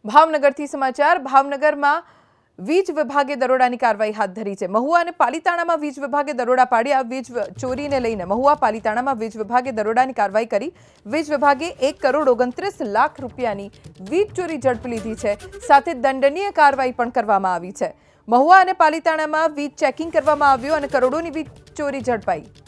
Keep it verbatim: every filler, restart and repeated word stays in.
ભાવનગરથી સમાચાર ભાવનગરમાં વીજ વિભાગે દરોડાની કાર્યવાહી હાથ ધરી છે। મહુવા અને પાલિતાણામાં વીજ વિભાગે દરોડા પાડ્યા। વીજ ચોરીને લઈને મહુવા પાલિતાણામાં વીજ વિભાગે દરોડાની કાર્યવાહી કરી। વીજ વિભાગે એક કરોડ ઓગણત્રીસ લાખ રૂપિયાની વીજ ચોરી ઝડપી લીધી છે, સાથે દંડનીય કાર્યવાહી પણ કરવામાં આવી છે। મહુવા અને પાલિતાણામાં વીજ ચેકિંગ કરવામાં આવ્યું અને કરોડોની વીજ ચોરી ઝડપાઈ।